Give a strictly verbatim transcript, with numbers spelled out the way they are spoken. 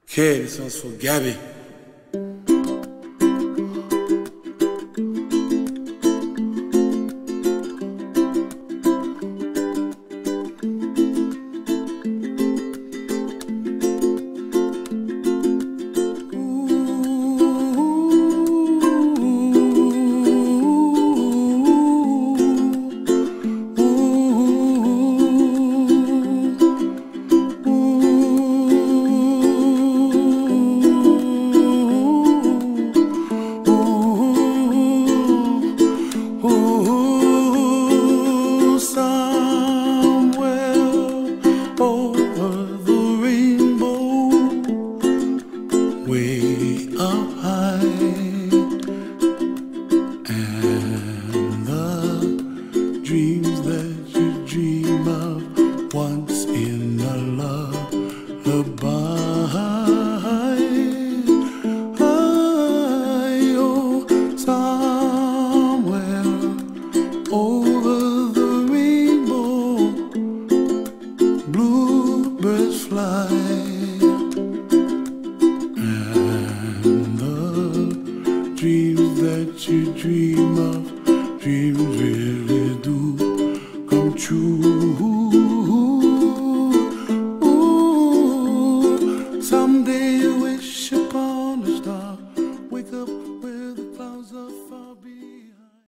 Okay, this one's for Gabby. Way up high, and the dreams that you dream of once in a lullaby. I, oh, somewhere over the rainbow, bluebirds fly. Dreams that you dream of, dreams really